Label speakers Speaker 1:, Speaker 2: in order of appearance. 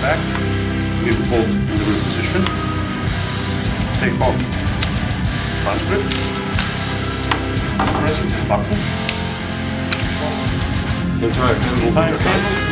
Speaker 1: back, give bolt in the rear position, take off front grip, press with this button,
Speaker 2: The drive handle.
Speaker 1: entire handle,